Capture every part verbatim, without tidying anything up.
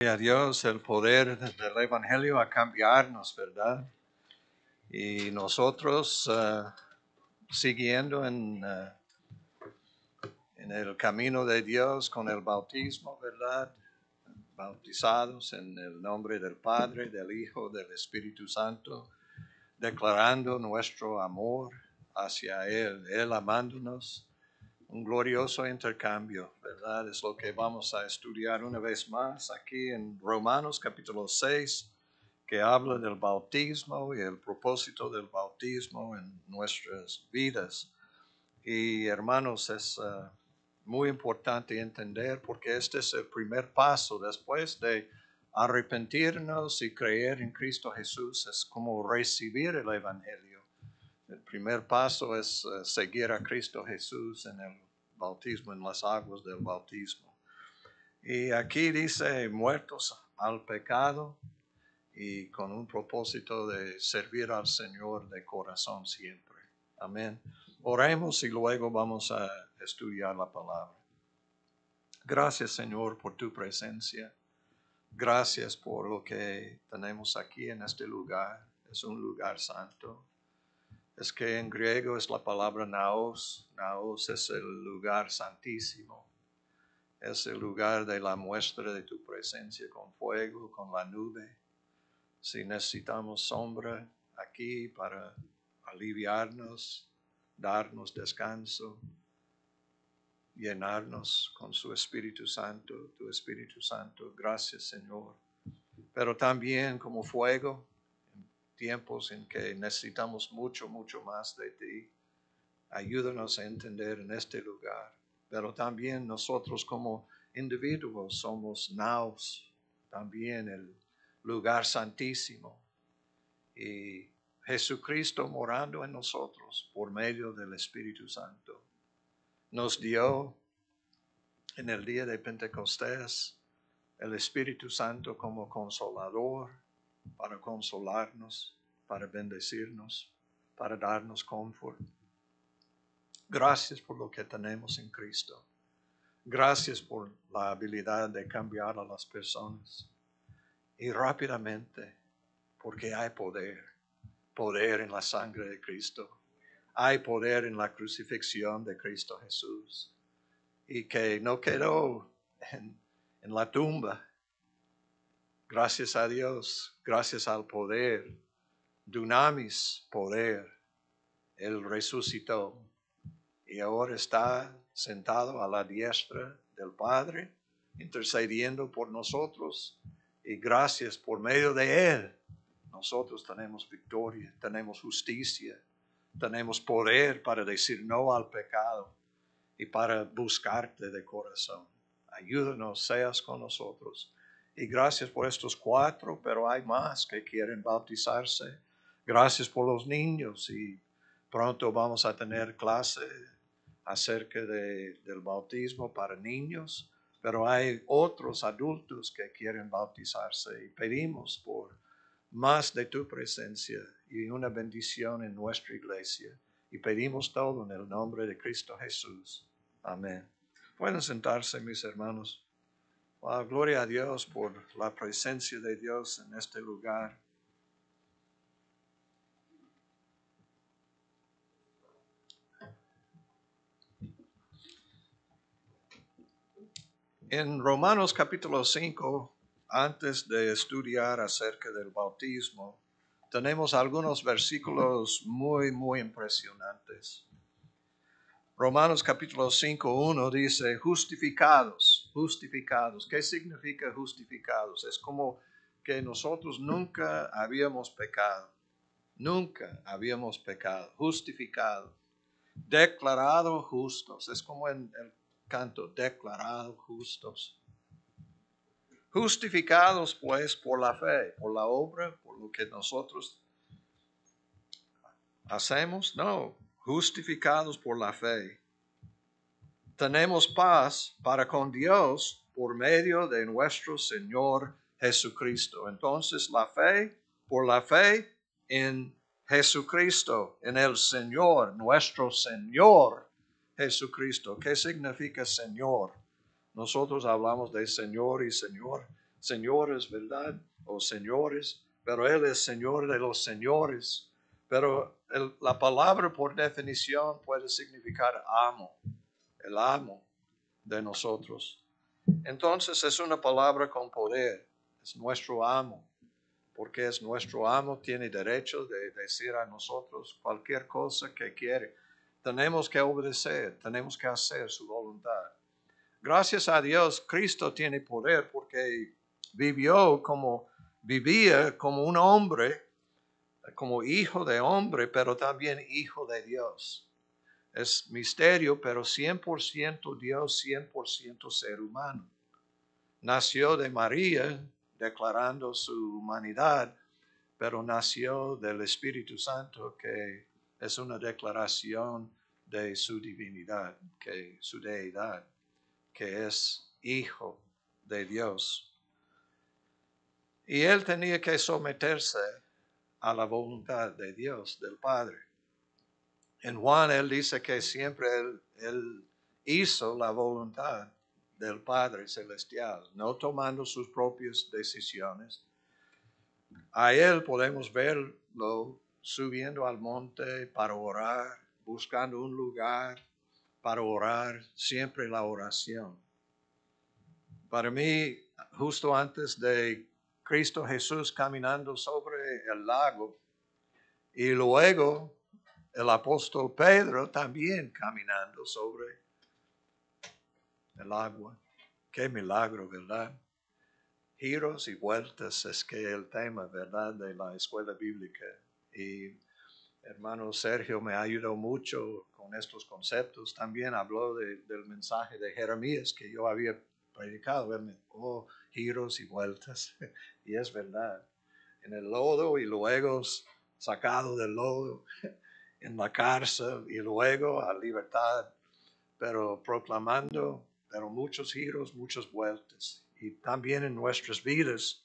A Dios, el poder del Evangelio a cambiarnos, ¿verdad? Y nosotros uh, siguiendo en, uh, en el camino de Dios con el bautismo, ¿verdad? Bautizados en el nombre del Padre, del Hijo, del Espíritu Santo, declarando nuestro amor hacia Él, Él amándonos. Un glorioso intercambio, ¿verdad? Es lo que vamos a estudiar una vez más aquí en Romanos capítulo seis, que habla del bautismo y el propósito del bautismo en nuestras vidas. Y hermanos, es uh, muy importante entender porque este es el primer paso después de arrepentirnos y creer en Cristo Jesús, es como recibir el Evangelio. El primer paso es uh, seguir a Cristo Jesús en el bautismo, en las aguas del bautismo. Y aquí dice, muertos al pecado y con un propósito de servir al Señor de corazón siempre. Amén. Oremos y luego vamos a estudiar la palabra. Gracias, Señor, por tu presencia. Gracias por lo que tenemos aquí en este lugar. Es un lugar santo. Es que en griego es la palabra naos. Naos es el lugar santísimo. Es el lugar de la muestra de tu presencia con fuego, con la nube. Si necesitamos sombra aquí para aliviarnos, darnos descanso, llenarnos con su Espíritu Santo, tu Espíritu Santo. Gracias, Señor. Pero también como fuego, tiempos en que necesitamos mucho, mucho más de ti. Ayúdanos a entender en este lugar. Pero también nosotros como individuos somos naos, también el lugar santísimo. Y Jesucristo morando en nosotros por medio del Espíritu Santo. Nos dio en el día de Pentecostés el Espíritu Santo como consolador, para consolarnos, para bendecirnos, para darnos confort. Gracias por lo que tenemos en Cristo. Gracias por la habilidad de cambiar a las personas. Y rápidamente, porque hay poder, poder en la sangre de Cristo. Hay poder en la crucifixión de Cristo Jesús. Y que no quedó en, en la tumba. Gracias a Dios, gracias al poder, dunamis, poder, Él resucitó y ahora está sentado a la diestra del Padre, intercediendo por nosotros y gracias por medio de Él. Nosotros tenemos victoria, tenemos justicia, tenemos poder para decir no al pecado y para buscarte de corazón. Ayúdanos, seas con nosotros. Y gracias por estos cuatro, pero hay más que quieren bautizarse. Gracias por los niños y pronto vamos a tener clase acerca de, del bautismo para niños, pero hay otros adultos que quieren bautizarse y pedimos por más de tu presencia y una bendición en nuestra iglesia. Y pedimos todo en el nombre de Cristo Jesús. Amén. Pueden sentarse, mis hermanos. Wow, gloria a Dios por la presencia de Dios en este lugar. En Romanos capítulo cinco, antes de estudiar acerca del bautismo, tenemos algunos versículos muy, muy impresionantes. Romanos capítulo cinco, uno dice, justificados, justificados. ¿Qué significa justificados? Es como que nosotros nunca habíamos pecado, nunca habíamos pecado, justificados, declarados justos. Es como en el canto, declarados justos. Justificados pues por la fe, por la obra, por lo que nosotros hacemos, no, justificados por la fe. Tenemos paz para con Dios por medio de nuestro Señor Jesucristo. Entonces la fe, por la fe en Jesucristo, en el Señor, nuestro Señor Jesucristo. ¿Qué significa Señor? Nosotros hablamos de Señor y Señor. señores, ¿verdad? O señores, pero Él es Señor de los señores. Pero el, la palabra por definición puede significar amo, el amo de nosotros. Entonces es una palabra con poder, es nuestro amo, porque es nuestro amo, tiene derecho de decir a nosotros cualquier cosa que quiere. Tenemos que obedecer, tenemos que hacer su voluntad. Gracias a Dios, Cristo tiene poder porque vivió como, vivía como un hombre, como hijo de hombre, pero también hijo de Dios. Es misterio, pero cien por ciento Dios, cien por ciento ser humano. Nació de María, declarando su humanidad, pero nació del Espíritu Santo, que es una declaración de su divinidad, que su deidad, que es hijo de Dios. Y él tenía que someterse a la voluntad de Dios, del Padre. En Juan él dice que siempre él, él hizo la voluntad del Padre Celestial, no tomando sus propias decisiones. A él podemos verlo subiendo al monte para orar, buscando un lugar para orar, siempre la oración. Para mí, justo antes de Cristo Jesús caminando sobre el lago, y luego el apóstol Pedro también caminando sobre el agua. Qué milagro, ¿verdad? Giros y vueltas es que el tema, ¿verdad?, de la escuela bíblica. Y hermano Sergio me ayudó mucho con estos conceptos. También habló de, del mensaje de Jeremías que yo había predicado. Oh, giros y vueltas. Y es verdad. En el lodo y luego sacado del lodo, en la cárcel y luego a libertad, pero proclamando, pero muchos giros, muchas vueltas. Y también en nuestras vidas.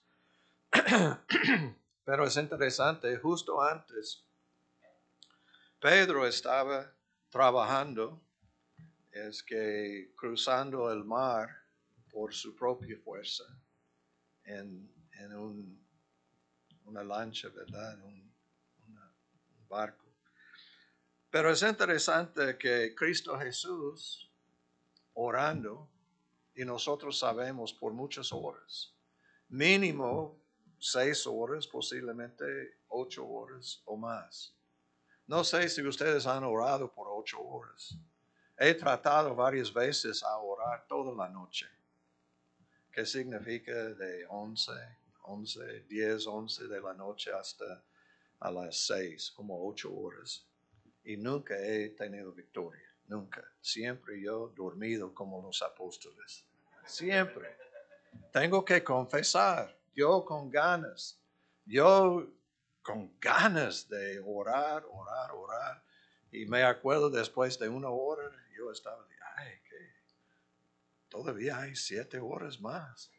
Pero es interesante, justo antes, Pedro estaba trabajando, es que cruzando el mar por su propia fuerza, en, en un, una lancha, ¿verdad? Un, una, un barco. Pero es interesante que Cristo Jesús orando, y nosotros sabemos por muchas horas, mínimo seis horas, posiblemente ocho horas o más. No sé si ustedes han orado por ocho horas. He tratado varias veces a orar toda la noche. ¿Qué significa de once, once, diez, once de la noche hasta a las seis, como ocho horas? Y nunca he tenido victoria, nunca. Siempre yo dormido como los apóstoles. Siempre. Tengo que confesar, yo con ganas, yo con ganas de orar, orar, orar. Y me acuerdo después de una hora, yo estaba, ay, que todavía hay siete horas más.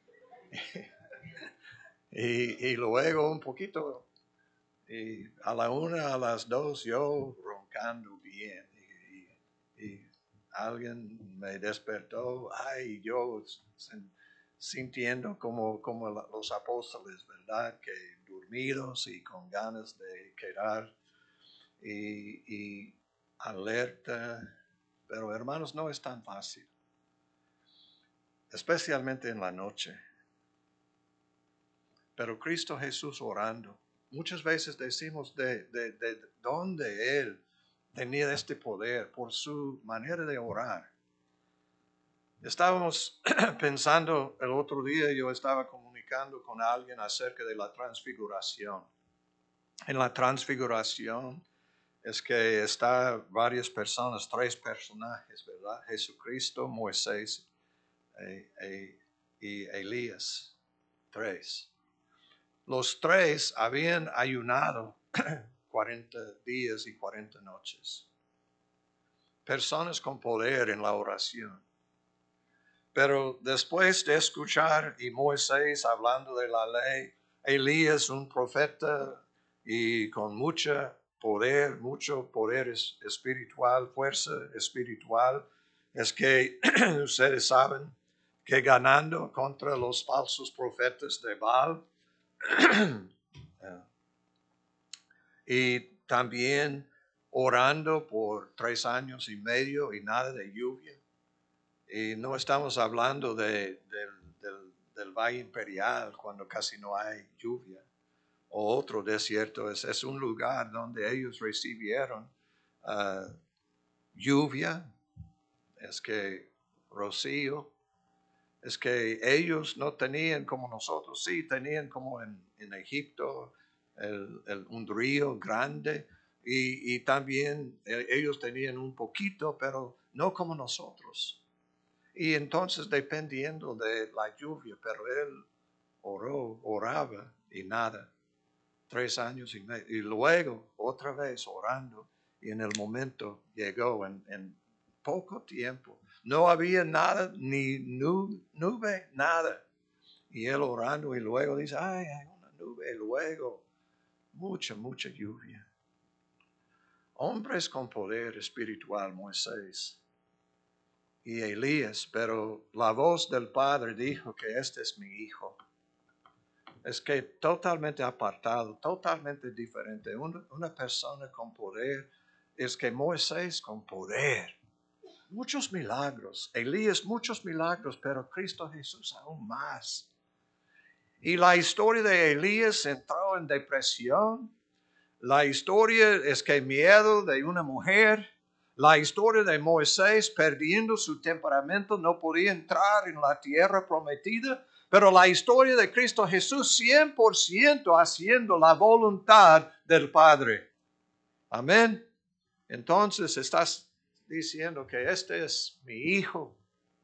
y, y luego un poquito, y a la una, a las dos, yo roncando bien. Y, y, y alguien me despertó, ay, yo sintiendo como, como los apóstoles, ¿verdad? Que dormidos y con ganas de quedar y, y alerta. Pero hermanos, no es tan fácil, especialmente en la noche. Pero Cristo Jesús orando, muchas veces decimos de, de, de dónde Él tenía este poder por su manera de orar. Estábamos pensando el otro día, yo estaba comunicando con alguien acerca de la transfiguración. En la transfiguración es que están varias personas, tres personajes, ¿verdad? Jesucristo, Moisés e, e, y Elías, tres. Los tres habían ayunado cuarenta días y cuarenta noches. Personas con poder en la oración. Pero después de escuchar y Moisés hablando de la ley, Elías un profeta y con mucho poder, mucho poder espiritual, fuerza espiritual, es que ustedes saben que ganando contra los falsos profetas de Baal. Y también orando por tres años y medio y nada de lluvia. Y no estamos hablando de, del, del, del Valle Imperial cuando casi no hay lluvia. O otro desierto, es, es un lugar donde ellos recibieron uh, lluvia, es que rocío, es que ellos no tenían como nosotros, sí, tenían como en, en Egipto el, el, un río grande y, y también ellos tenían un poquito, pero no como nosotros. Y entonces dependiendo de la lluvia, pero él oró, oraba y nada. Tres años y medio. Y luego otra vez orando y en el momento llegó en, en poco tiempo. No había nada, ni nube, nube, nada. Y él orando y luego dice, ay, hay una nube. Y luego mucha, mucha lluvia. Hombres con poder espiritual, Moisés y Elías, pero la voz del Padre dijo que este es mi hijo. Es que totalmente apartado, totalmente diferente. Una, una persona con poder es que Moisés con poder. Muchos milagros. Elías, muchos milagros, pero Cristo Jesús aún más. Y la historia de Elías entró en depresión. La historia es que miedo de una mujer. La historia de Moisés perdiendo su temperamento, no podía entrar en la tierra prometida. Pero la historia de Cristo Jesús cien por ciento haciendo la voluntad del Padre. Amén. Entonces estás diciendo que este es mi hijo.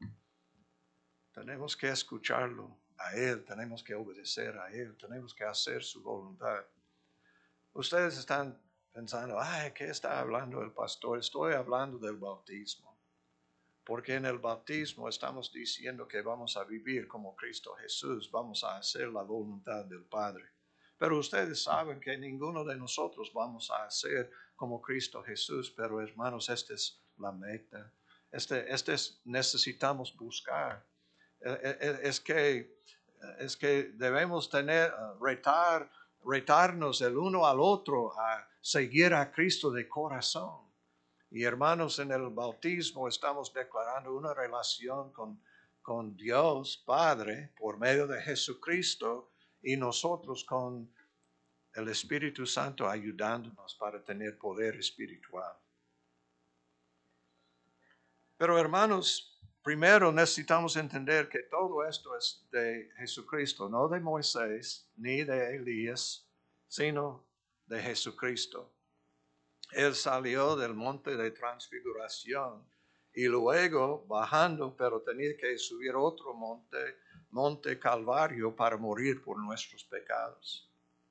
Tenemos que escucharlo a Él, tenemos que obedecer a Él, tenemos que hacer su voluntad. Ustedes están pensando, ay, ¿qué está hablando el pastor? Estoy hablando del bautismo. Porque en el bautismo estamos diciendo que vamos a vivir como Cristo Jesús, vamos a hacer la voluntad del Padre. Pero ustedes saben que ninguno de nosotros vamos a hacer como Cristo Jesús, pero hermanos, esta es la meta. Este, este es, necesitamos buscar. Es que, es que debemos tener, retar, retarnos el uno al otro a seguir a Cristo de corazón. Y hermanos, en el bautismo estamos declarando una relación con, con Dios Padre por medio de Jesucristo y nosotros con el Espíritu Santo ayudándonos para tener poder espiritual. Pero hermanos, primero necesitamos entender que todo esto es de Jesucristo, no de Moisés ni de Elías, sino de Jesucristo. Él salió del monte de transfiguración y luego bajando, pero tenía que subir otro monte, monte Calvario, para morir por nuestros pecados.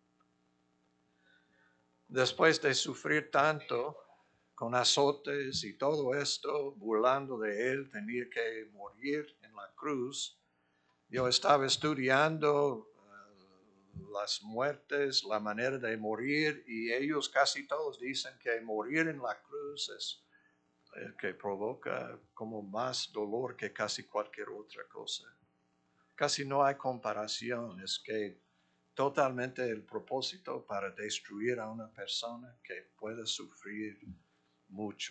Después de sufrir tanto, con azotes y todo esto, burlando de él, tenía que morir en la cruz. Yo estaba estudiando las muertes, la manera de morir, y ellos casi todos dicen que morir en la cruz es el que provoca como más dolor que casi cualquier otra cosa. Casi no hay comparación, es que totalmente el propósito para destruir a una persona que puede sufrir mucho.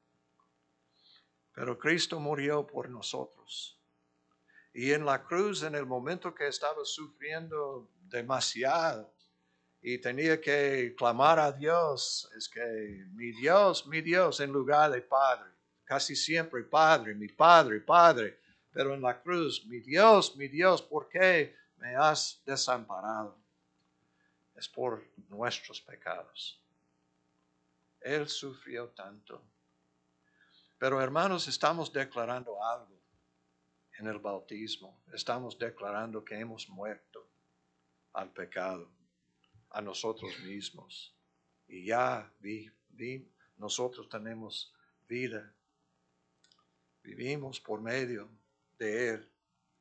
Pero Cristo murió por nosotros. Y en la cruz, en el momento que estaba sufriendo demasiado y tenía que clamar a Dios, es que mi Dios, mi Dios, en lugar de Padre, casi siempre Padre, mi Padre, Padre, pero en la cruz, mi Dios, mi Dios, ¿por qué me has desamparado? Es por nuestros pecados. Él sufrió tanto. Pero hermanos, estamos declarando algo en el bautismo. Estamos declarando que hemos muerto al pecado, a nosotros mismos. Y ya vi, vi, nosotros tenemos vida. Vivimos por medio de Él.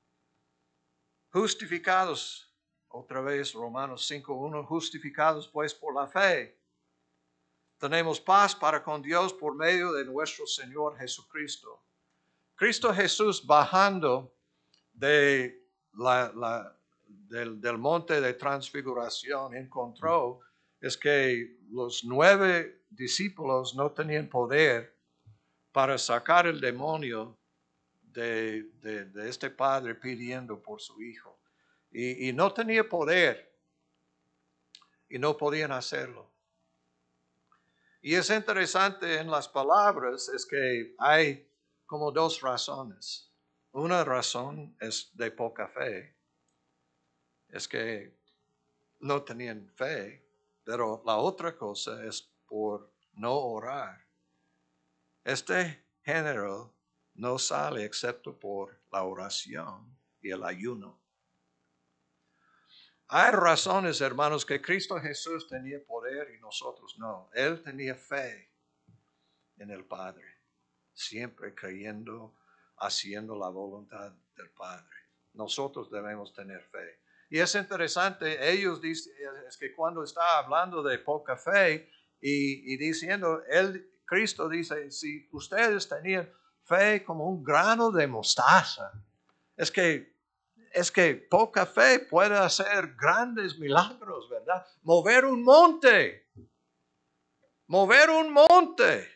Justificados, otra vez Romanos cinco uno, justificados pues por la fe. Tenemos paz para con Dios por medio de nuestro Señor Jesucristo. Cristo Jesús bajando de la, la, del, del monte de transfiguración encontró es que los nueve discípulos no tenían poder para sacar el demonio de, de, de este padre pidiendo por su hijo. Y, y no tenía poder y no podían hacerlo. Y es interesante en las palabras es que hay como dos razones. Una razón es de poca fe. Es que no tenían fe, pero la otra cosa es por no orar. Este género no sale excepto por la oración y el ayuno. Hay razones, hermanos, que Cristo Jesús tenía poder y nosotros no. Él tenía fe en el Padre, siempre creyendo, haciendo la voluntad del Padre. Nosotros debemos tener fe. Y es interesante, ellos dicen, es que cuando está hablando de poca fe y, y diciendo, él, Cristo dice, si ustedes tenían fe como un grano de mostaza, es que, es que poca fe puede hacer grandes milagros, ¿verdad? Mover un monte, mover un monte.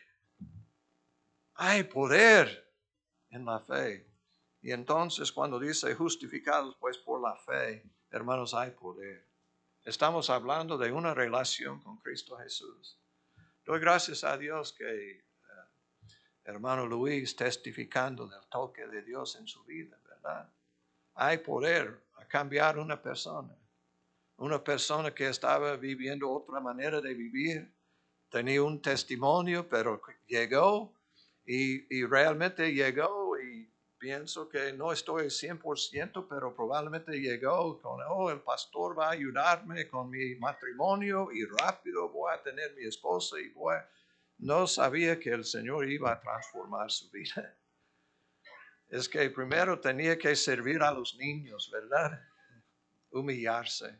Hay poder en la fe. Y entonces cuando dice justificados pues por la fe, hermanos, hay poder. Estamos hablando de una relación con Cristo Jesús. Doy gracias a Dios que uh, hermano Luis testificando del toque de Dios en su vida, ¿verdad? Hay poder a cambiar una persona. Una persona que estaba viviendo otra manera de vivir, tenía un testimonio, pero llegó y, y realmente llegó y pienso que no estoy cien por ciento, pero probablemente llegó con, oh, el pastor va a ayudarme con mi matrimonio y rápido voy a tener mi esposa y voy a... No sabía que el Señor iba a transformar su vida. Es que primero tenía que servir a los niños, ¿verdad? Humillarse.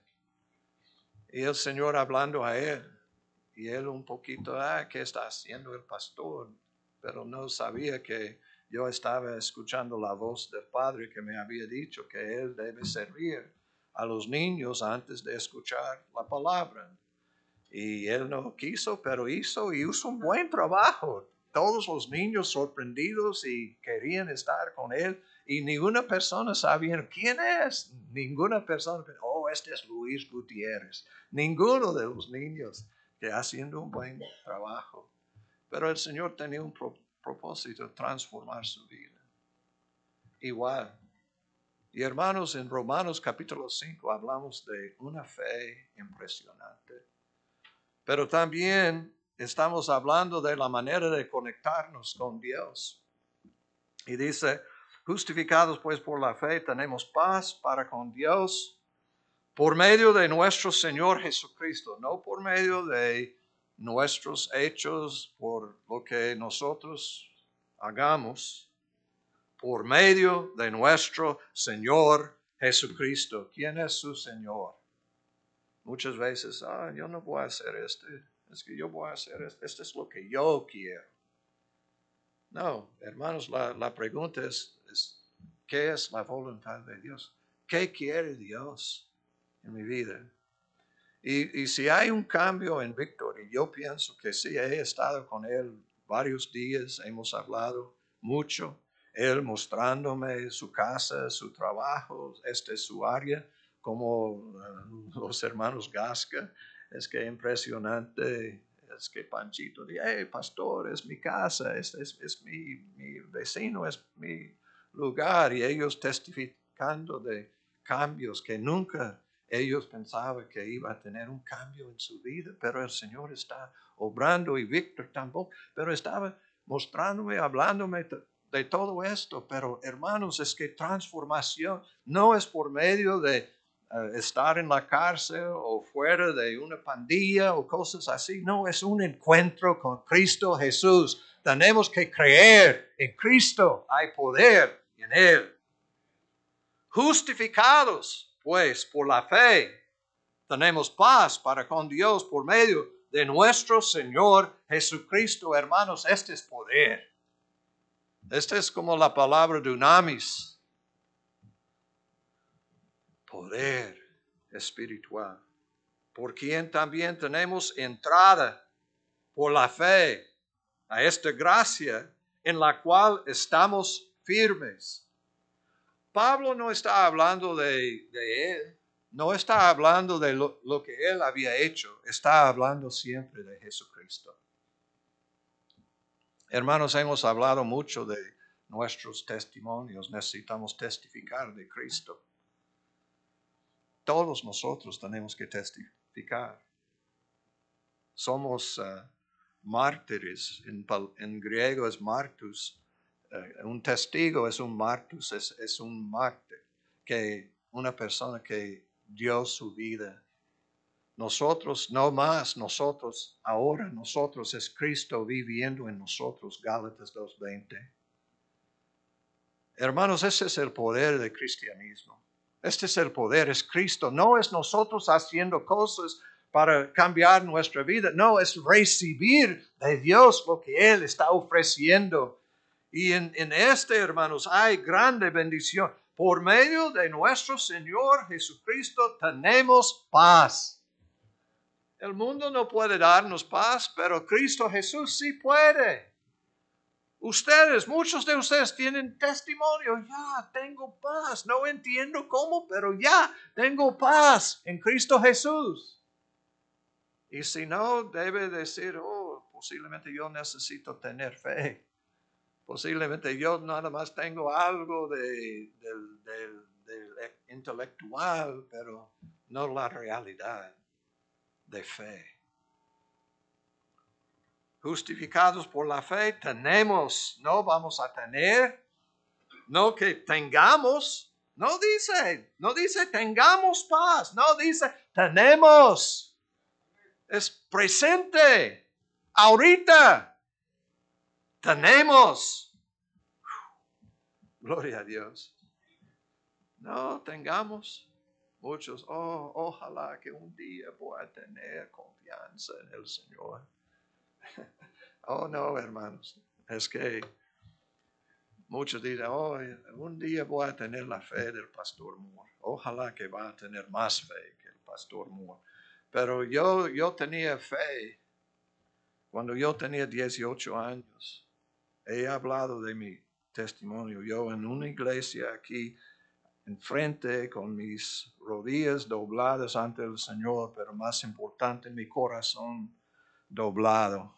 Y el Señor hablando a él. Y él un poquito, ah, ¿qué está haciendo el pastor? Pero no sabía que yo estaba escuchando la voz del Padre que me había dicho que él debe servir a los niños antes de escuchar la palabra. Y él no quiso, pero hizo y hizo un buen trabajo. Todos los niños sorprendidos y querían estar con él. Y ninguna persona sabía quién es. Ninguna persona, oh, este es Luis Gutiérrez. Ninguno de los niños que haciendo un buen trabajo. Pero el Señor tenía un pro, propósito, transformar su vida. Igual. Y hermanos, en Romanos capítulo cinco hablamos de una fe impresionante. Pero también estamos hablando de la manera de conectarnos con Dios. Y dice, justificados pues por la fe, tenemos paz para con Dios por medio de nuestro Señor Jesucristo, no por medio de nuestros hechos, por lo que nosotros hagamos, por medio de nuestro Señor Jesucristo. ¿Quién es su Señor? Muchas veces, ah, yo no voy a hacer esto, es que yo voy a hacer esto, esto es lo que yo quiero. No, hermanos, la, la pregunta es, es, ¿qué es la voluntad de Dios? ¿Qué quiere Dios en mi vida? Y, y si hay un cambio en Víctor, y yo pienso que sí, he estado con él varios días, hemos hablado mucho, él mostrándome su casa, su trabajo, este es su área, como uh, los hermanos Gasca, es que impresionante, es que Panchito dice, hey, pastor, es mi casa, es, es, es mi, mi vecino, es mi lugar, y ellos testificando de cambios que nunca ellos pensaban que iba a tener un cambio en su vida, pero el Señor está obrando y Víctor tampoco, pero estaba mostrándome, hablándome de todo esto. Pero hermanos, es que transformación no es por medio de uh, estar en la cárcel o fuera de una pandilla o cosas así. No, es un encuentro con Cristo Jesús. Tenemos que creer en Cristo. Hay poder en Él. Justificados pues por la fe, tenemos paz para con Dios por medio de nuestro Señor Jesucristo. Hermanos, este es poder. Este es como la palabra dunamis. poder espiritual, por quien también tenemos entrada por la fe a esta gracia en la cual estamos firmes. Pablo no está hablando de, de él, no está hablando de lo, lo que él había hecho, está hablando siempre de Jesucristo. Hermanos, hemos hablado mucho de nuestros testimonios, necesitamos testificar de Cristo. Todos nosotros tenemos que testificar. Somos uh, mártires, en, en griego es martus. Uh, un testigo es un martus, es, es un mártir, que una persona que dio su vida. Nosotros, no más, nosotros, ahora nosotros es Cristo viviendo en nosotros, Gálatas dos veinte. Hermanos, ese es el poder del cristianismo. Este es el poder, es Cristo. No es nosotros haciendo cosas para cambiar nuestra vida. No, es recibir de Dios lo que Él está ofreciendo. Y en, en este, hermanos, hay grande bendición. Por medio de nuestro Señor Jesucristo tenemos paz. El mundo no puede darnos paz, pero Cristo Jesús sí puede. Ustedes, muchos de ustedes tienen testimonio. Ya tengo paz. No entiendo cómo, pero ya tengo paz en Cristo Jesús. Y si no, debe decir, oh, posiblemente yo necesito tener fe. Posiblemente yo nada más tengo algo de, del, del, del intelectual, pero no la realidad de fe. Justificados por la fe, tenemos, no vamos a tener, no que tengamos, no dice, no dice tengamos paz, no dice tenemos, es presente, ahorita, tenemos, gloria a Dios, no tengamos, muchos, oh, ojalá que un día pueda tener confianza en el Señor. Oh, no, hermanos, es que muchos dicen, oh, un día voy a tener la fe del pastor Moore. Ojalá que va a tener más fe que el pastor Moore. Pero yo, yo tenía fe cuando yo tenía dieciocho años. He hablado de mi testimonio. Yo en una iglesia aquí enfrente con mis rodillas dobladas ante el Señor, pero más importante, mi corazón doblado.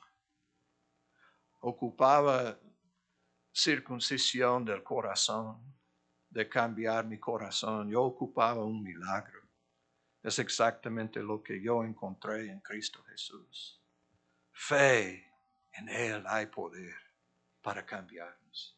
Ocupaba circuncisión del corazón, de cambiar mi corazón. Yo ocupaba un milagro. Es exactamente lo que yo encontré en Cristo Jesús. Fe, en Él hay poder para cambiarnos.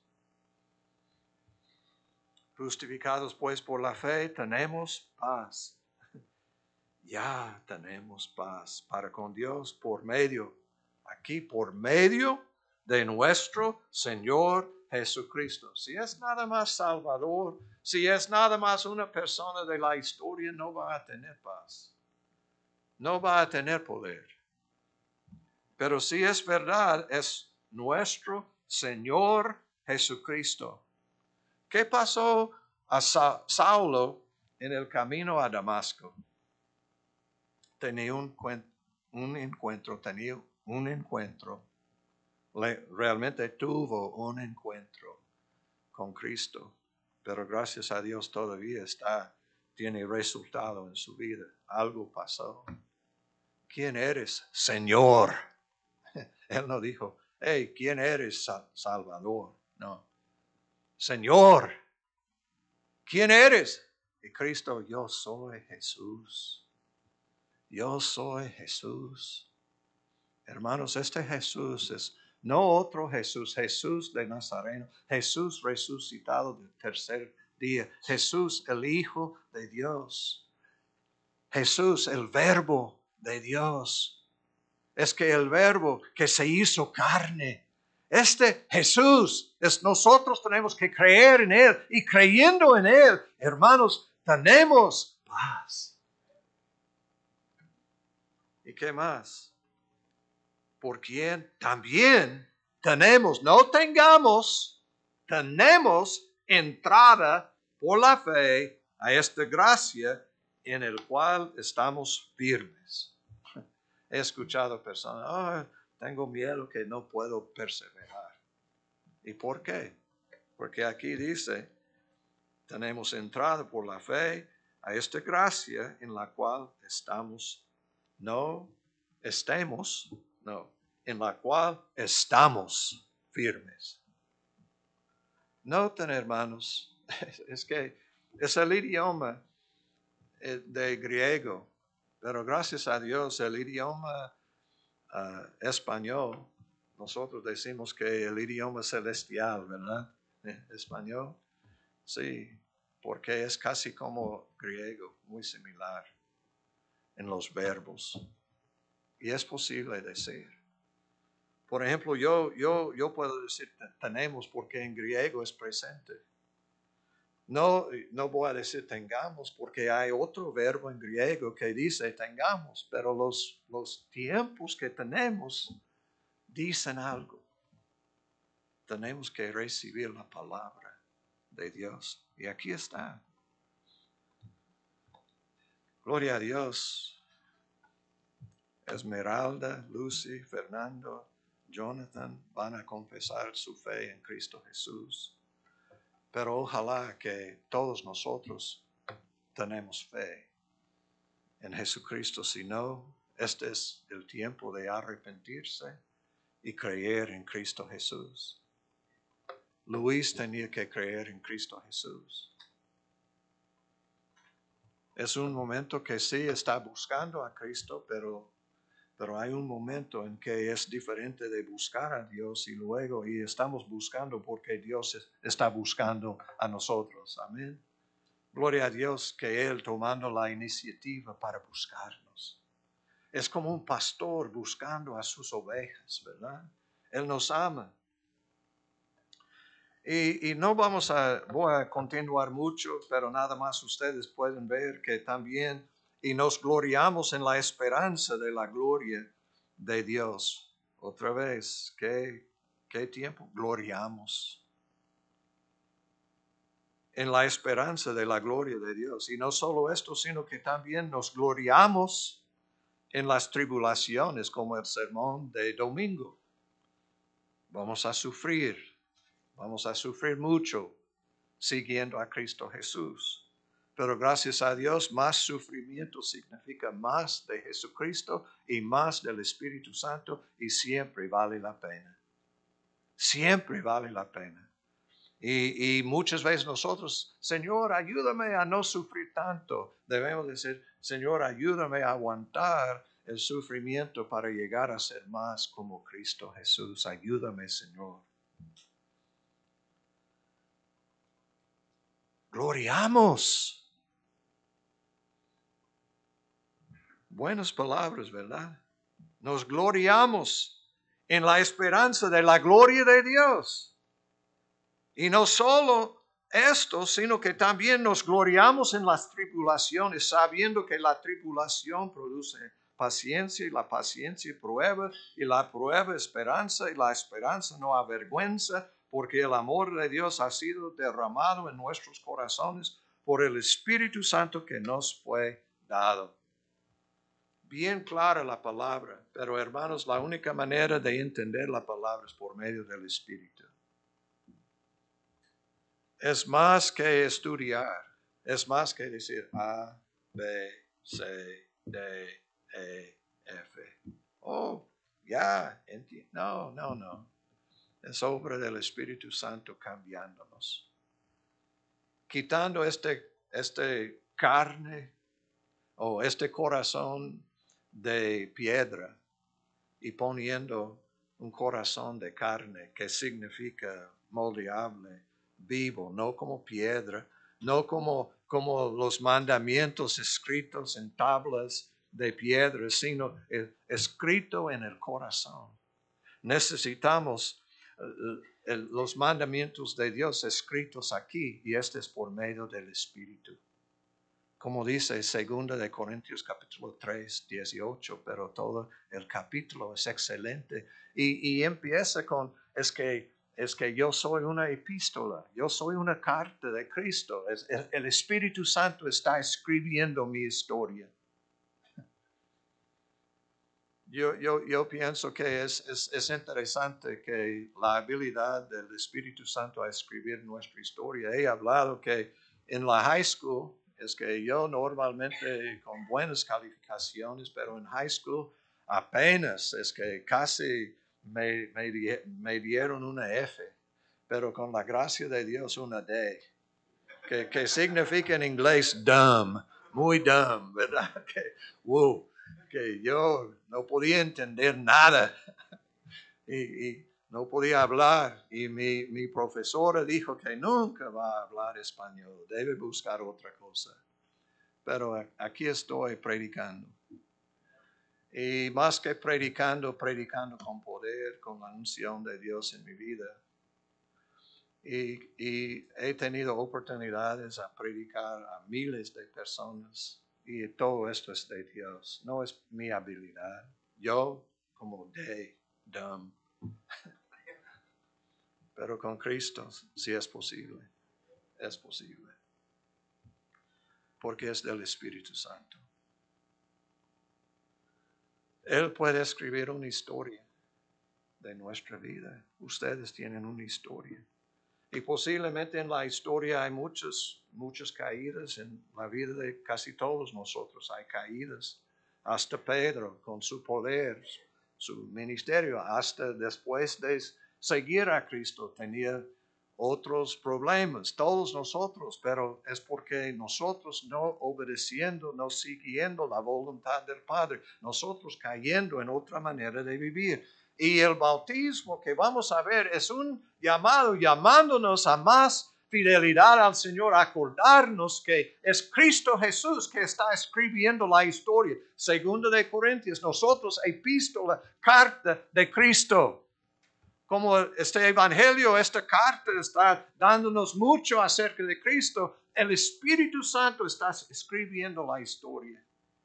Justificados pues por la fe, tenemos paz. Ya tenemos paz para con Dios por medio, aquí por medio de nuestro Señor Jesucristo. Si es nada más Salvador, si es nada más una persona de la historia, no va a tener paz. No va a tener poder. Pero si es verdad, es nuestro Señor Jesucristo. ¿Qué pasó a Sa- Saulo en el camino a Damasco? Tenía un, un encuentro, tenía un encuentro. Le, realmente tuvo un encuentro con Cristo, pero gracias a Dios todavía está, tiene resultado en su vida. Algo pasó. ¿Quién eres, Señor? Él no dijo, hey, ¿quién eres, Salvador? No. Señor, ¿quién eres? Y Cristo, yo soy Jesús. Yo soy Jesús. Hermanos, este Jesús es no otro Jesús, Jesús de Nazareno, Jesús resucitado del tercer día, Jesús el Hijo de Dios, Jesús el Verbo de Dios. Es que el Verbo que se hizo carne, este Jesús, es nosotros tenemos que creer en Él y creyendo en Él, hermanos, tenemos paz. ¿Y qué más? Por quien también tenemos, no tengamos, tenemos entrada por la fe a esta gracia en el cual estamos firmes. He escuchado personas, oh, tengo miedo que no puedo perseverar. ¿Y por qué? Porque aquí dice, tenemos entrado por la fe a esta gracia en la cual estamos, no estemos, no, en la cual estamos firmes. Noten, hermanos, es que es el idioma de griego, pero gracias a Dios el idioma uh, español, nosotros decimos que el idioma celestial, ¿verdad? ¿Eh? Español, sí, porque es casi como griego, muy similar en los verbos. Y es posible decir. Por ejemplo, yo, yo, yo puedo decir tenemos porque en griego es presente. No, no voy a decir tengamos porque hay otro verbo en griego que dice tengamos, pero los, los tiempos que tenemos dicen algo. Tenemos que recibir la palabra de Dios. Y aquí está. Gloria a Dios. Esmeralda, Lucy, Fernando, Jonathan van a confesar su fe en Cristo Jesús. Pero ojalá que todos nosotros tenemos fe en Jesucristo. Si no, este es el tiempo de arrepentirse y creer en Cristo Jesús. Luis tenía que creer en Cristo Jesús. Es un momento que sí está buscando a Cristo, pero, pero hay un momento en que es diferente de buscar a Dios y luego y estamos buscando porque Dios está buscando a nosotros. Amén. Gloria a Dios que Él tomando la iniciativa para buscarnos. Es como un pastor buscando a sus ovejas, ¿verdad? Él nos ama. Y, y no vamos a, voy a continuar mucho, pero nada más ustedes pueden ver que también, y nos gloriamos en la esperanza de la gloria de Dios. Otra vez, ¿qué, qué tiempo? Gloriamos en la esperanza de la gloria de Dios. Y no solo esto, sino que también nos gloriamos en las tribulaciones, como el sermón de domingo. Vamos a sufrir, vamos a sufrir mucho siguiendo a Cristo Jesús. Pero gracias a Dios, más sufrimiento significa más de Jesucristo y más del Espíritu Santo y siempre vale la pena. Siempre vale la pena. Y, y muchas veces nosotros, Señor, ayúdame a no sufrir tanto. Debemos decir, Señor, ayúdame a aguantar el sufrimiento para llegar a ser más como Cristo Jesús. Ayúdame, Señor. Gloriamos. Buenas palabras, ¿verdad? Nos gloriamos en la esperanza de la gloria de Dios. Y no solo esto, sino que también nos gloriamos en las tribulaciones, sabiendo que la tribulación produce paciencia y la paciencia prueba y la prueba esperanza y la esperanza no avergüenza, porque el amor de Dios ha sido derramado en nuestros corazones por el Espíritu Santo que nos fue dado. Bien clara la palabra, pero hermanos, la única manera de entender la palabra es por medio del Espíritu. Es más que estudiar, es más que decir A, B, C, D, E, F. Oh, ya, entiendo. No, no, no. Es obra del Espíritu Santo cambiándonos. Quitando este, este carne o este corazón de piedra y poniendo un corazón de carne que significa moldeable, vivo, no como piedra, no como, como los mandamientos escritos en tablas de piedra, sino escrito en el corazón. Necesitamos uh, el, los mandamientos de Dios escritos aquí y este es por medio del Espíritu. Como dice segunda de Corintios capítulo tres, dieciocho, pero todo el capítulo es excelente. Y, y empieza con, es que es que yo soy una epístola, yo soy una carta de Cristo. Es, es, el Espíritu Santo está escribiendo mi historia. Yo, yo, yo pienso que es, es, es interesante que la habilidad del Espíritu Santo a escribir nuestra historia. He hablado que en la high school, es que yo normalmente con buenas calificaciones, pero en high school apenas es que casi me, me, me dieron una F, pero con la gracia de Dios una D, que, que significa en inglés dumb, muy dumb, ¿verdad? Que, wow. Que yo no podía entender nada y, y no podía hablar. Y mi, mi profesora dijo que nunca va a hablar español, debe buscar otra cosa. Pero aquí estoy predicando. Y más que predicando, predicando con poder, con la unción de Dios en mi vida. Y, y he tenido oportunidades a predicar a miles de personas. Y todo esto es de Dios, no es mi habilidad. Yo como de dumb. Pero con Cristo sí es posible. Es posible. Porque es del Espíritu Santo. Él puede escribir una historia de nuestra vida. Ustedes tienen una historia. Y posiblemente en la historia hay muchas, muchas caídas. En la vida de casi todos nosotros hay caídas. Hasta Pedro con su poder, su ministerio, hasta después de seguir a Cristo tenía otros problemas. Todos nosotros, pero es porque nosotros no obedeciendo, no siguiendo la voluntad del Padre, nosotros cayendo en otra manera de vivir. Y el bautismo que vamos a ver es un llamado, llamándonos a más fidelidad al Señor, acordarnos que es Cristo Jesús que está escribiendo la historia. Segundo de Corintios, nosotros, epístola, carta de Cristo. Como este evangelio, esta carta está dándonos mucho acerca de Cristo, el Espíritu Santo está escribiendo la historia.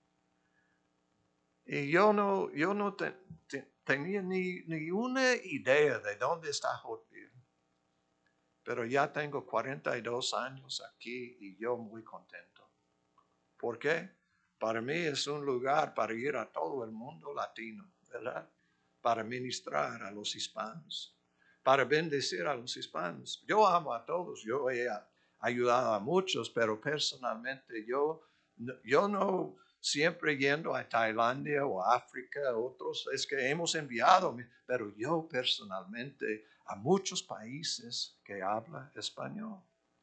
Y yo no, yo no te, te, tenía ni, ni una idea de dónde está Hotville. Pero ya tengo cuarenta y dos años aquí y yo muy contento. ¿Por qué? Para mí es un lugar para ir a todo el mundo latino, ¿verdad? Para ministrar a los hispanos, para bendecir a los hispanos. Yo amo a todos, yo he ayudado a muchos, pero personalmente yo, yo no siempre yendo a Tailandia o África, otros, es que hemos enviado, pero yo personalmente a muchos países que hablan español.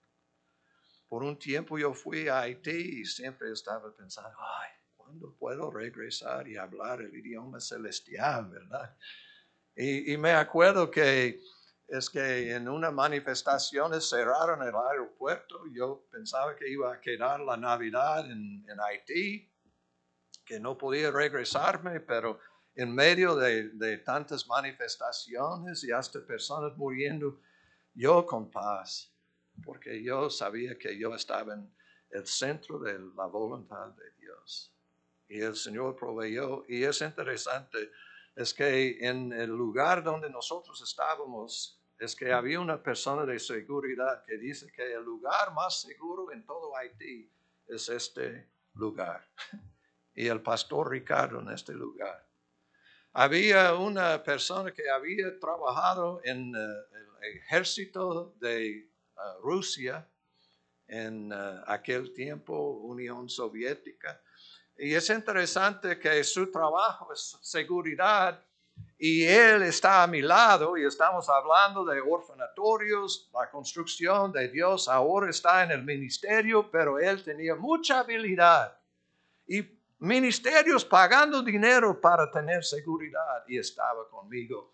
Por un tiempo yo fui a Haití y siempre estaba pensando, ay, ¿cuándo puedo regresar y hablar el idioma celestial, verdad? Y, y me acuerdo que es que en una manifestación cerraron el aeropuerto. Yo pensaba que iba a quedar la Navidad en, en Haití, que no podía regresarme, pero en medio de, de tantas manifestaciones y hasta personas muriendo, yo con paz, porque yo sabía que yo estaba en el centro de la voluntad de Dios. Y el Señor proveyó. Y es interesante, es que en el lugar donde nosotros estábamos, es que había una persona de seguridad que dice que el lugar más seguro en todo Haití es este lugar. Y el pastor Ricardo en este lugar. Había una persona que había trabajado en uh, el ejército de uh, Rusia en uh, aquel tiempo, Unión Soviética. Y es interesante que su trabajo es seguridad y él está a mi lado y estamos hablando de orfanatorios, la construcción de Dios. Ahora está en el ministerio, pero él tenía mucha habilidad. Y ministerios pagando dinero para tener seguridad y estaba conmigo.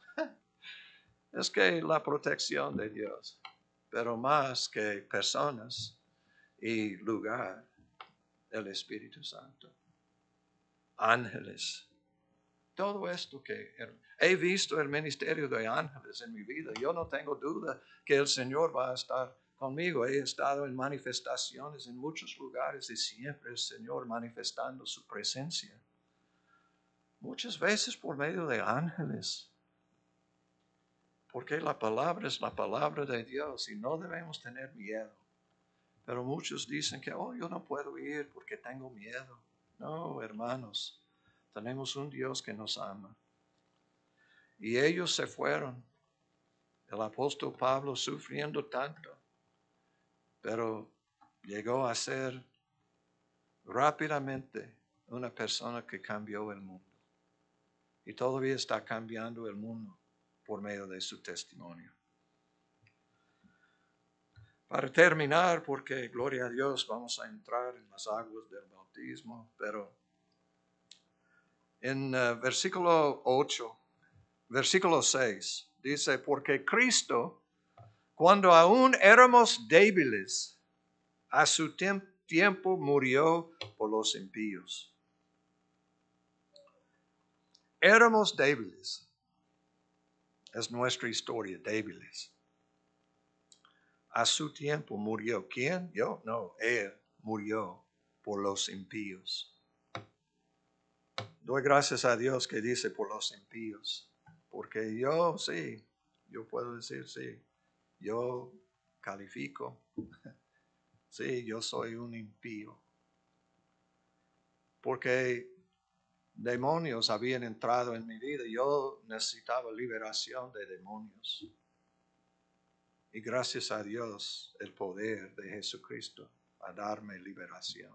Es que la protección de Dios, pero más que personas y lugar, el Espíritu Santo, ángeles. Todo esto que he visto el ministerio de ángeles en mi vida, yo no tengo duda que el Señor va a estar conmigo. He estado en manifestaciones en muchos lugares y siempre el Señor manifestando su presencia. Muchas veces por medio de ángeles. Porque la palabra es la palabra de Dios y no debemos tener miedo. Pero muchos dicen que, oh, yo no puedo ir porque tengo miedo. No, hermanos, tenemos un Dios que nos ama. Y ellos se fueron. El apóstol Pablo sufriendo tanto, pero llegó a ser rápidamente una persona que cambió el mundo. Y todavía está cambiando el mundo por medio de su testimonio. Para terminar, porque gloria a Dios, vamos a entrar en las aguas del bautismo, pero en uh, versículo ocho, versículo seis, dice, porque Cristo, cuando aún éramos débiles, a su tiempo, tiempo murió por los impíos. Éramos débiles. Es nuestra historia, débiles. A su tiempo murió. ¿Quién? Yo. No, Él murió por los impíos. Doy gracias a Dios que dice por los impíos. Porque yo, sí, yo puedo decir, sí, yo califico. Sí, yo soy un impío. Porque demonios habían entrado en mi vida. Yo necesitaba liberación de demonios. Y gracias a Dios, el poder de Jesucristo a darme liberación.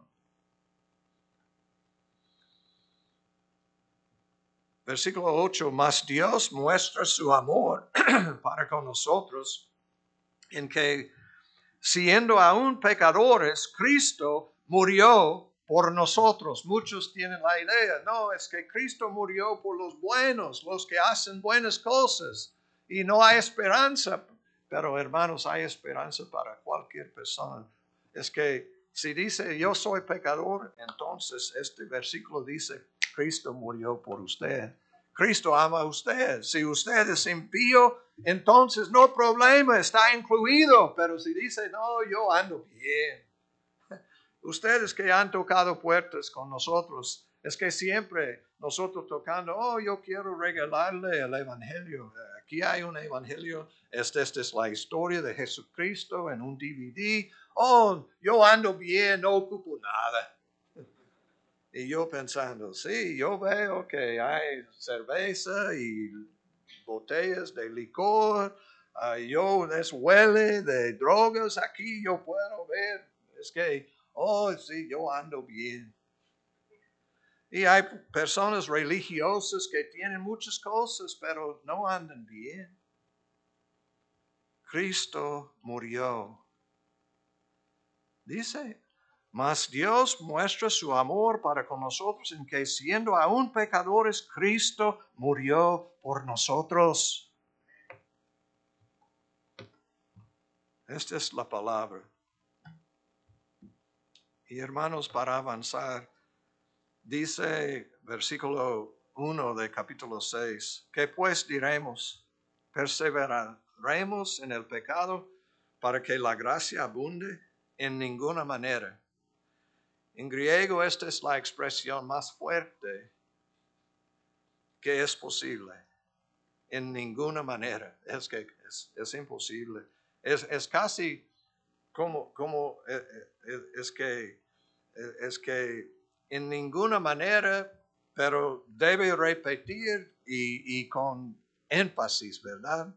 Versículo ocho, mas Dios muestra su amor para con nosotros en que, siendo aún pecadores, Cristo murió por nosotros. Muchos tienen la idea, no, es que Cristo murió por los buenos, los que hacen buenas cosas, y no hay esperanza. Pero hermanos, hay esperanza para cualquier persona. Es que si dice yo soy pecador, entonces este versículo dice Cristo murió por usted. Cristo ama a usted. Si usted es impío, entonces no problema, está incluido. Pero si dice no, yo ando bien. Ustedes que han tocado puertas con nosotros, es que siempre nosotros tocando, oh, yo quiero regalarle el evangelio. Aquí hay un evangelio, esta, esta es la historia de Jesucristo en un D V D. Oh, yo ando bien, no ocupo nada. Y yo pensando, sí, yo veo que hay cerveza y botellas de licor. Uh, yo les huele de drogas aquí, yo puedo ver. Es que, oh, sí, yo ando bien. Y hay personas religiosas que tienen muchas cosas, pero no andan bien. Cristo murió. Dice, mas Dios muestra su amor para con nosotros en que, siendo aún pecadores, Cristo murió por nosotros. Esta es la palabra. Y hermanos, para avanzar, dice versículo uno de capítulo seis, ¿qué pues diremos? ¿Perseveraremos en el pecado para que la gracia abunde? En ninguna manera. En griego esta es la expresión más fuerte que es posible. En ninguna manera. Es que es, es imposible. Es, es casi como, como es, es que es que en ninguna manera, pero debe repetir y, y con énfasis, ¿verdad?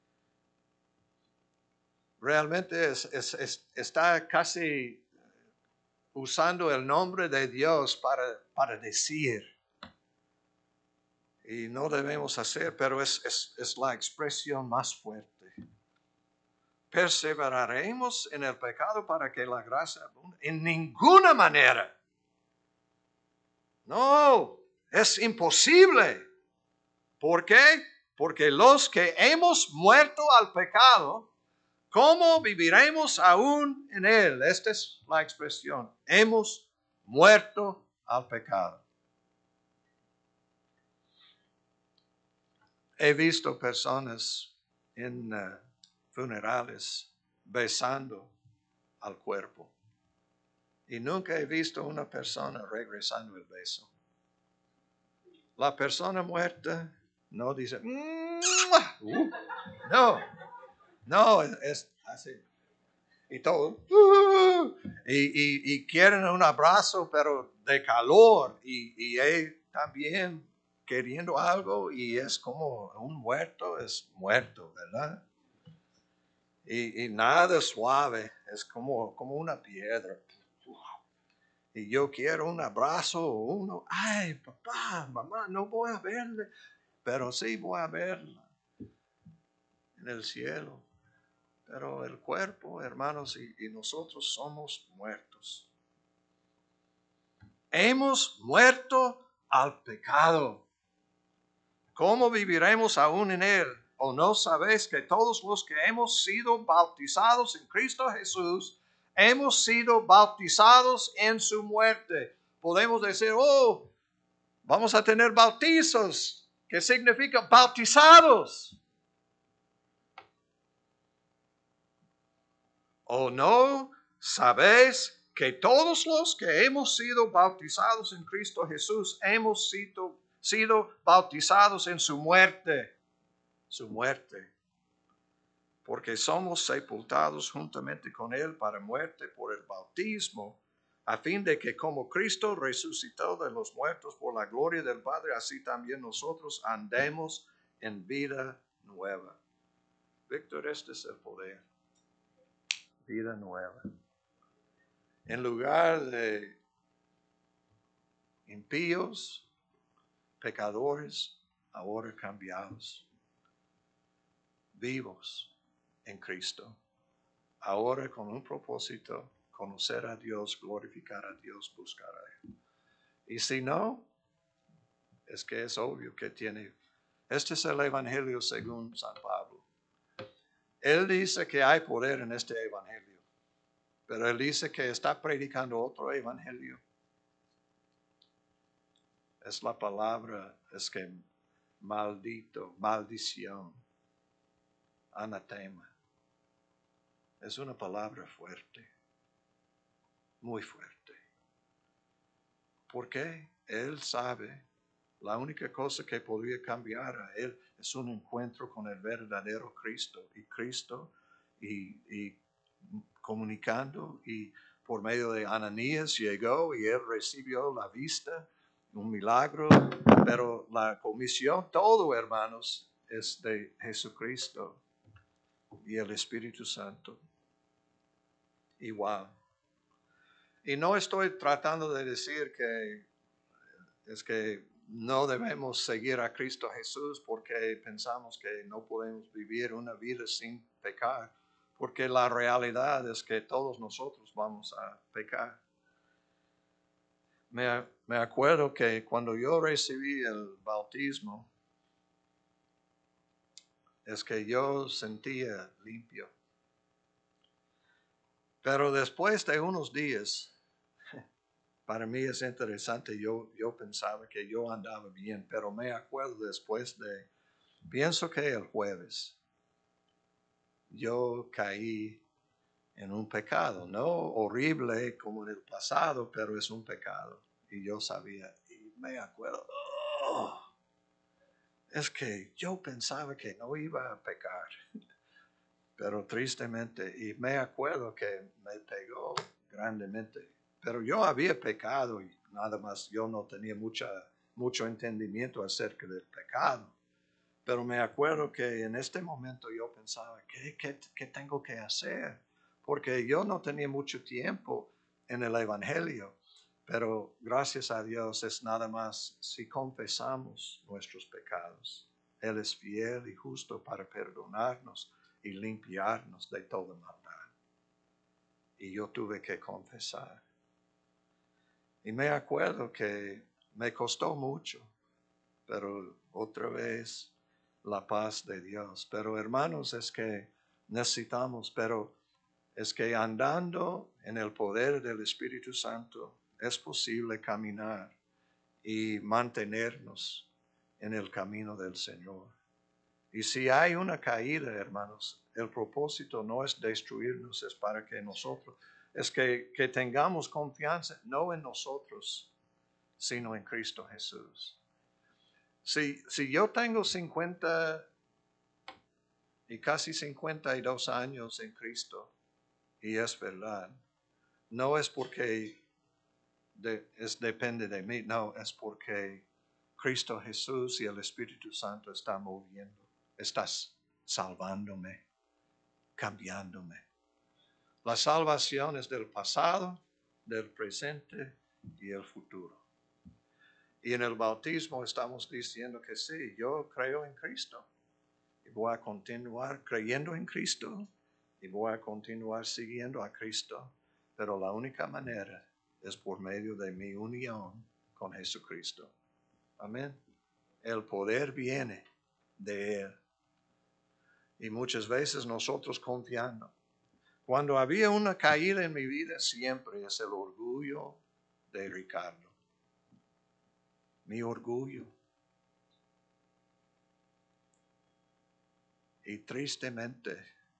Realmente es, es, es, está casi usando el nombre de Dios para, para decir. Y no debemos hacer, pero es, es, es la expresión más fuerte. Perseveraremos en el pecado para que la gracia abunde. En ninguna manera. No, es imposible. ¿Por qué? Porque los que hemos muerto al pecado, ¿cómo viviremos aún en él? Esta es la expresión. Hemos muerto al pecado. He visto personas en uh, funerales besando al cuerpo. Y nunca he visto una persona regresando el beso. La persona muerta no dice, Uh, no, no, es, es así. Y todo. Uh, y, y, y quieren un abrazo, pero de calor. Y, y él también queriendo algo. Y es como un muerto, es muerto, ¿verdad? Y, y nada suave, es como, como una piedra. Y yo quiero un abrazo, uno, ay, papá, mamá, no voy a verle, pero sí voy a verla en el cielo. Pero el cuerpo, hermanos, y, y nosotros somos muertos. Hemos muerto al pecado. ¿Cómo viviremos aún en él? ¿O no sabéis que todos los que hemos sido bautizados en Cristo Jesús, hemos sido bautizados en su muerte? Podemos decir, oh, vamos a tener bautizos. ¿Qué significa bautizados? ¿O no sabéis que todos los que hemos sido bautizados en Cristo Jesús, hemos sido, sido bautizados en su muerte? Su muerte. Porque somos sepultados juntamente con él para muerte por el bautismo, a fin de que como Cristo resucitó de los muertos por la gloria del Padre, así también nosotros andemos en vida nueva. Víctor, este es el poder. Vida nueva. En lugar de impíos, pecadores, ahora cambiados, vivos en Cristo. Ahora con un propósito, conocer a Dios, glorificar a Dios, buscar a Él. Y si no, es que es obvio que tiene. Este es el Evangelio según San Pablo. Él dice que hay poder en este Evangelio, pero él dice que está predicando otro Evangelio. Es la palabra, es que maldito, maldición, anatema. Es una palabra fuerte, muy fuerte. ¿Por qué? Él sabe, la única cosa que podría cambiar a él es un encuentro con el verdadero Cristo. Y Cristo, y, y comunicando, y por medio de Ananías llegó y él recibió la vista, un milagro, pero la comisión, todo, hermanos, es de Jesucristo y el Espíritu Santo. Igual. Y no estoy tratando de decir que es que no debemos seguir a Cristo Jesús porque pensamos que no podemos vivir una vida sin pecar, porque la realidad es que todos nosotros vamos a pecar. Me, me acuerdo que cuando yo recibí el bautismo, es que yo sentía limpio. Pero después de unos días, para mí es interesante, yo, yo pensaba que yo andaba bien, pero me acuerdo después de, pienso que el jueves, yo caí en un pecado, no horrible como en el pasado, pero es un pecado. Y yo sabía, y me acuerdo, oh, es que yo pensaba que no iba a pecar, pero tristemente, y me acuerdo que me pegó grandemente. Pero yo había pecado y nada más, yo no tenía mucha, mucho entendimiento acerca del pecado. Pero me acuerdo que en este momento yo pensaba, ¿qué, qué, qué tengo que hacer? Porque yo no tenía mucho tiempo en el Evangelio. Pero gracias a Dios es nada más si confesamos nuestros pecados. Él es fiel y justo para perdonarnos y limpiarnos de toda maldad. Y yo tuve que confesar. Y me acuerdo que me costó mucho, pero otra vez la paz de Dios. Pero hermanos, es que necesitamos, pero es que andando en el poder del Espíritu Santo es posible caminar y mantenernos en el camino del Señor. Y si hay una caída, hermanos, el propósito no es destruirnos, es para que nosotros, es que, que tengamos confianza no en nosotros, sino en Cristo Jesús. Si, si yo tengo cincuenta y casi cincuenta y dos años en Cristo. Y es verdad. No es porque de, es, depende de mí, no, es porque Cristo Jesús y el Espíritu Santo están moviendo. Estás salvándome, cambiándome. La salvación es del pasado, del presente y el futuro. Y en el bautismo estamos diciendo que sí, yo creo en Cristo. Y voy a continuar creyendo en Cristo. Y voy a continuar siguiendo a Cristo. Pero la única manera es por medio de mi unión con Jesucristo. Amén. El poder viene de Él. Y muchas veces nosotros confiando. Cuando había una caída en mi vida, siempre es el orgullo de Ricardo. Mi orgullo. Y tristemente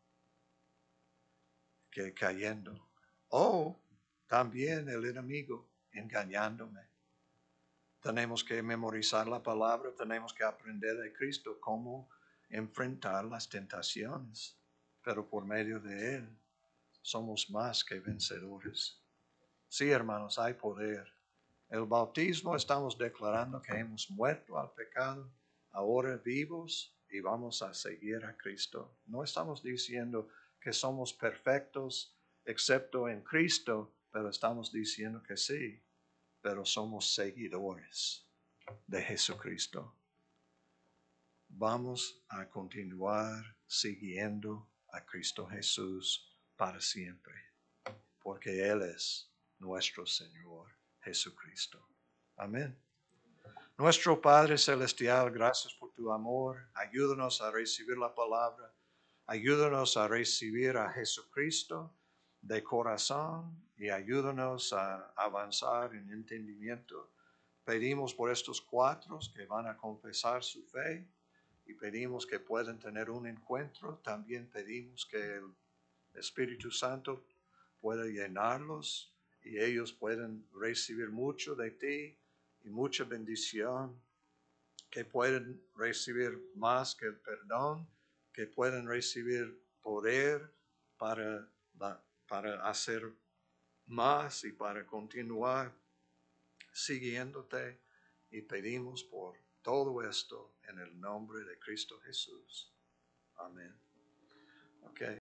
que cayendo. O también el enemigo engañándome. Tenemos que memorizar la palabra, tenemos que aprender de Cristo cómo enfrentar las tentaciones. Pero por medio de Él somos más que vencedores. Sí, hermanos, hay poder. El bautismo estamos declarando que hemos muerto al pecado, ahora vivos y vamos a seguir a Cristo. No estamos diciendo que somos perfectos excepto en Cristo, pero estamos diciendo que sí, pero somos seguidores de Jesucristo. Vamos a continuar siguiendo a Cristo Jesús para siempre, porque Él es nuestro Señor Jesucristo. Amén. Nuestro Padre Celestial, gracias por tu amor. Ayúdanos a recibir la palabra. Ayúdanos a recibir a Jesucristo de corazón y ayúdanos a avanzar en entendimiento. Pedimos por estos cuatro que van a confesar su fe y pedimos que puedan tener un encuentro. También pedimos que el Espíritu Santo pueda llenarlos y ellos pueden recibir mucho de ti y mucha bendición, que pueden recibir más que el perdón, que pueden recibir poder para, para hacer más y para continuar siguiéndote. Y pedimos por todo esto en el nombre de Cristo Jesús. Amén. Okay.